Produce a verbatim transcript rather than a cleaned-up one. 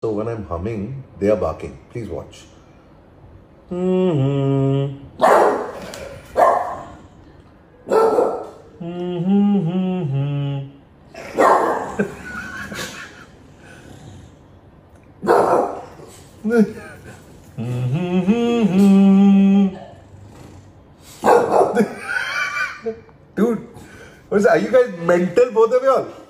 So when I'm humming, they are barking. Please watch. Mm-hmm. Mm-hmm. Dude, what's that? Are you guys mental, both of y'all?